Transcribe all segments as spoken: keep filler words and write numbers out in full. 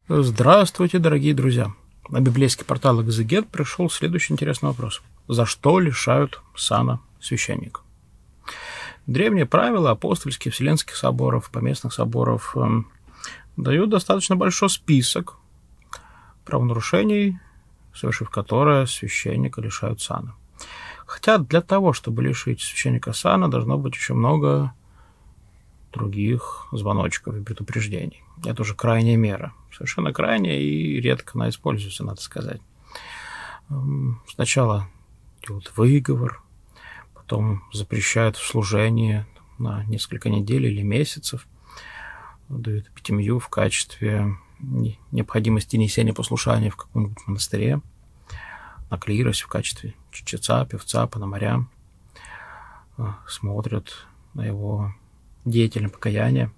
Здравствуйте, дорогие друзья! На библейский портал Экзегет пришел следующий интересный вопрос. За что лишают сана священника? Древние правила апостольских, вселенских соборов, поместных соборов э, дают достаточно большой список правонарушений, совершив которое священника лишают сана. Хотя для того, чтобы лишить священника сана, должно быть еще много других звоночков и предупреждений. Это уже крайняя мера. Совершенно крайняя, и редко она используется, надо сказать. Сначала делают выговор, потом запрещают в служении на несколько недель или месяцев, дают эпитемию в качестве необходимости несения послушания в каком-нибудь монастыре, на клиросе в качестве чтеца, певца, пономаря, смотрят на его деятельное покаяние,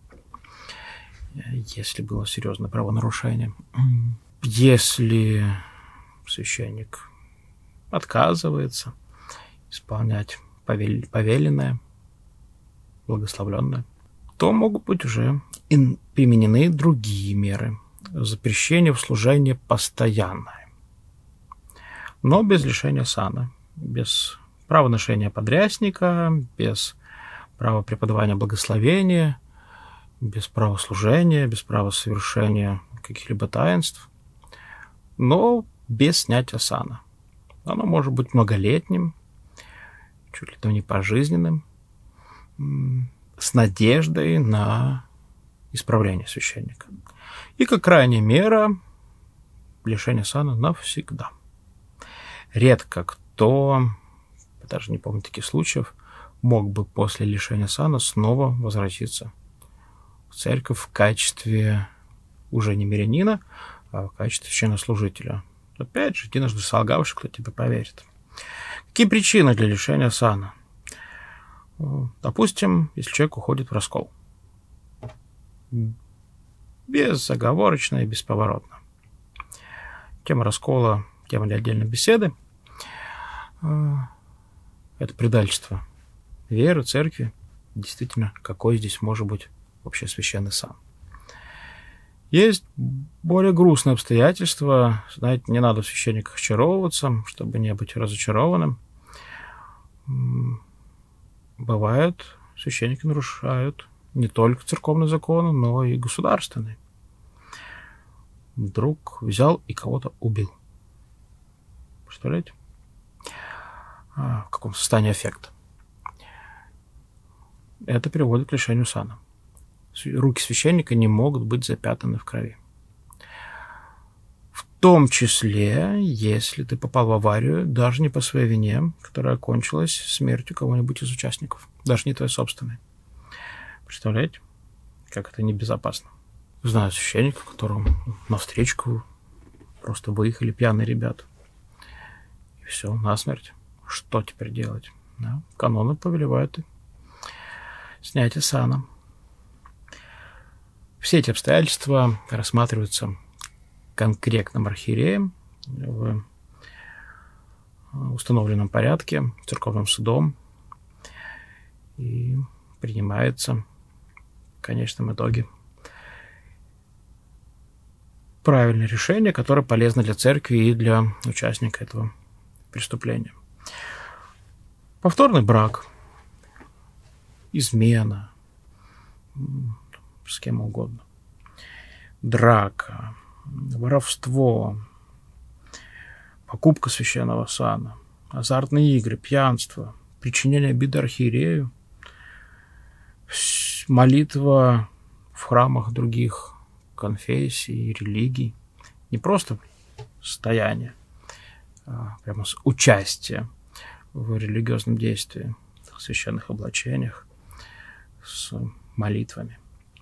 если было серьезное правонарушение. Если священник отказывается исполнять повель... повеленное, благословленное, то могут быть уже и применены другие меры. Запрещение в служении постоянное, но без лишения сана, без права ношения подрясника, без права преподавания благословения, без права служения, без права совершения каких-либо таинств, но без снятия сана. Оно может быть многолетним, чуть ли то не пожизненным, с надеждой на исправление священника. И как крайняя мера лишение сана навсегда. Редко кто, даже не помню таких случаев, мог бы после лишения сана снова возвратиться в церковь в качестве уже не мирянина, а в качестве священнослужителя. Опять же, единожды солгавший, кто тебе поверит. Какие причины для лишения сана? Допустим, если человек уходит в раскол. Безоговорочно и бесповоротно. Тема раскола, тема для отдельной беседы. Это предательство веры, церкви. Действительно, какой здесь может быть вообще священный сан? Есть более грустные обстоятельства. Знаете, не надо в священниках очаровываться, чтобы не быть разочарованным. Бывает, священники нарушают не только церковный закон, но и государственный. Вдруг взял и кого-то убил. Представляете? В каком состоянии аффекта. Это приводит к лишению сана. Руки священника не могут быть запятнаны в крови. В том числе, если ты попал в аварию, даже не по своей вине, которая окончилась смертью кого-нибудь из участников. Даже не твоей собственной. Представляете, как это небезопасно? Знаю священника, которому навстречу просто выехали пьяные ребята. И все, насмерть. Что теперь делать? Да? Каноны повелевают снятие сана. Все эти обстоятельства рассматриваются конкретным архиереем в установленном порядке, церковным судом, и принимается в конечном итоге правильное решение, которое полезно для церкви и для участника этого преступления. Повторный брак, измена, с кем угодно, драка, воровство, покупка священного сана, азартные игры, пьянство, причинение обиды архиерею, молитва в храмах других конфессий и религий, не просто стояние, а прямо с участием в религиозном действии, в священных облачениях, с молитвами.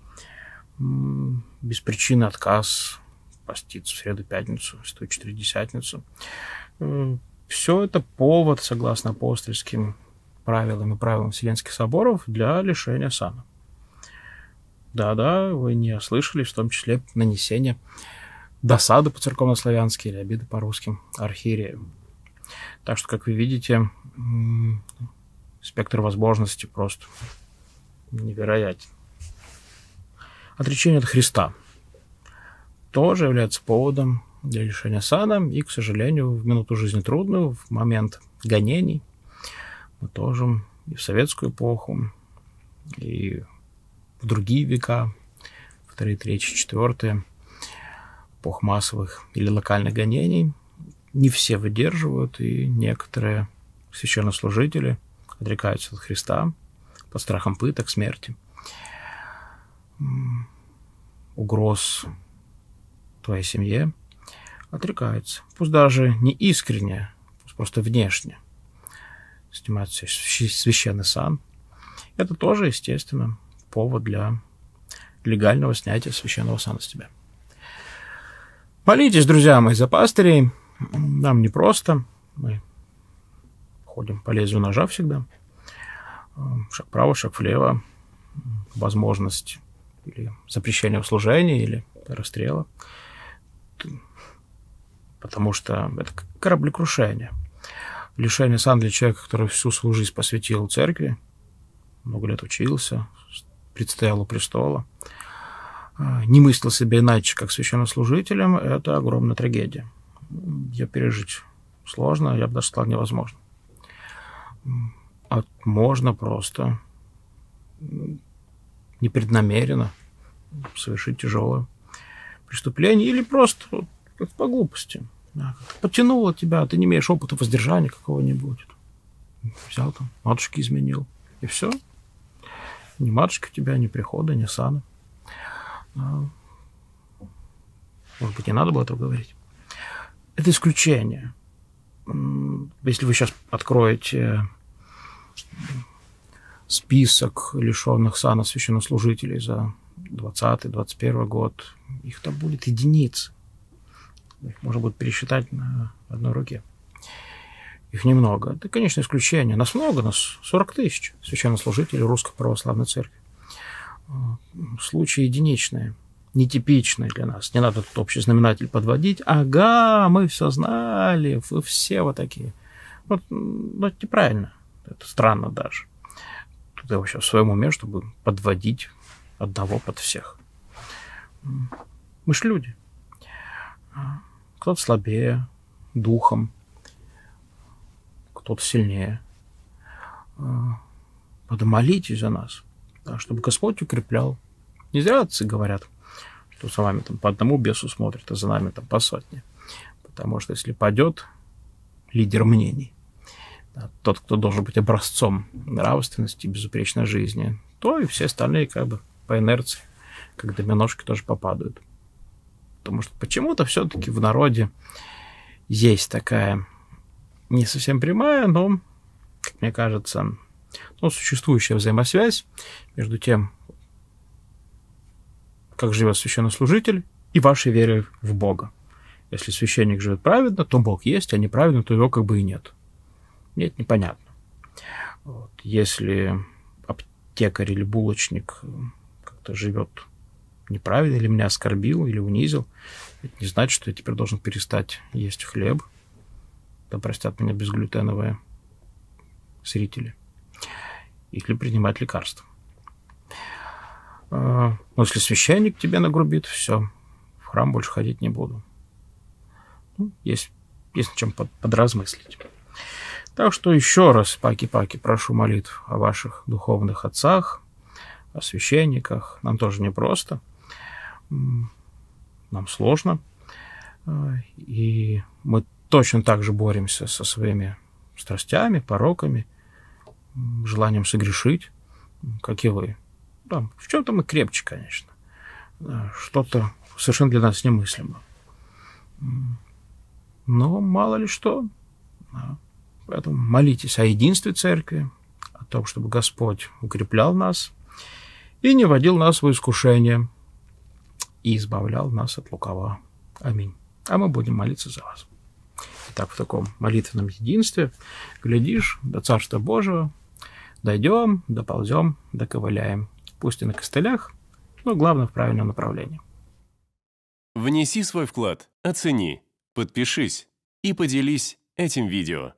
Без причины отказ поститься в среду, пятницу, сто четыредесятницу. Все это повод, согласно апостольским правилам и правилам Вселенских соборов, для лишения сана. Да-да, вы не ослышались, в том числе нанесение досады по-церковнославянски или обиды по русским архиереям. Так что, как вы видите, спектр возможностей просто невероятен. Отречение от Христа. тоже является поводом для лишения сана. И, к сожалению, в минуту жизни трудную, в момент гонений, мы тоже и в советскую эпоху, и в другие века, вторые, третьи, четвертые, эпох массовых или локальных гонений, не все выдерживают, и некоторые священнослужители отрекаются от Христа под страхом пыток, смерти, угроз твоей семье, отрекаются. Пусть даже не искренне, пусть просто внешне снимают священный сан. Это тоже, естественно, повод для легального снятия священного сана с тебя. Молитесь, друзья мои, за пастырей. Нам непросто. Мы ходим по лезвию ножа всегда. Шаг вправо, шаг влево. Возможность или запрещения в служении, или расстрела. Потому что это кораблекрушение. Лишение сана для человека, который всю свою жизнь посвятил церкви, много лет учился, предстоял у престола, не мыслил себя иначе, как священнослужителем, это огромная трагедия. Ее пережить сложно, я бы даже сказал, невозможно. А можно просто непреднамеренно совершить тяжелое преступление или просто вот, как по глупости. Да, подтянуло тебя, ты не имеешь опыта воздержания какого-нибудь. Взял там, матушки изменил. И все. Ни матушки у тебя, ни прихода, ни сана. Может быть, не надо было этого говорить. Это исключение. Если вы сейчас откроете список лишенных сана священнослужителей за двадцатый двадцать первый год, их там будет единицы. Их можно будет пересчитать на одной руке. Их немного. Это, конечно, исключение. Нас много, нас сорок тысяч священнослужителей Русской Православной Церкви. Случаи единичные, нетипичные для нас. Не надо тут общий знаменатель подводить. Ага, мы все знали, вы все вот такие. Вот, ну, это неправильно. Это странно даже. Тут я вообще в своем уме, чтобы подводить одного под всех. Мы ж люди. Кто-то слабее духом, кто-то сильнее. Надо молитесь за нас, да, чтобы Господь укреплял. Не зря отцы говорят, что за вами там по одному бесу смотрят, а за нами там по сотне. Потому что если падет лидер мнений, да, тот, кто должен быть образцом нравственности и безупречной жизни, то и все остальные как бы по инерции, как доминошки, тоже попадают. Потому что почему-то все-таки в народе есть такая не совсем прямая, но, как мне кажется, ну, существующая взаимосвязь между тем, как живет священнослужитель, и вашей верой в Бога. Если священник живет праведно, то Бог есть, а неправедно, то его как бы и нет. Нет, непонятно. Вот. Если аптекарь или булочник как-то живет неправильно, или меня оскорбил, или унизил, это не значит, что я теперь должен перестать есть хлеб. Да простят меня безглютеновые зрители. Или принимать лекарства. Но если священник тебе нагрубит, все, в храм больше ходить не буду. Ну, есть, есть над чем под, подразмыслить. Так что еще раз, паки-паки, прошу молитв о ваших духовных отцах, о священниках. Нам тоже непросто. Нам сложно. И мы точно так же боремся со своими страстями, пороками, желанием согрешить, как и вы. Да, в чем-то мы крепче, конечно. Что-то совершенно для нас немыслимо. Но мало ли что. Поэтому молитесь о единстве Церкви, о том, чтобы Господь укреплял нас и не водил нас в искушение, и избавлял нас от лукавого. Аминь. А мы будем молиться за вас. Итак, в таком молитвенном единстве, глядишь, до Царства Божьего дойдем, доползем, доковыляем. Пусть и на костылях, но главное в правильном направлении. Внеси свой вклад, оцени, подпишись и поделись этим видео.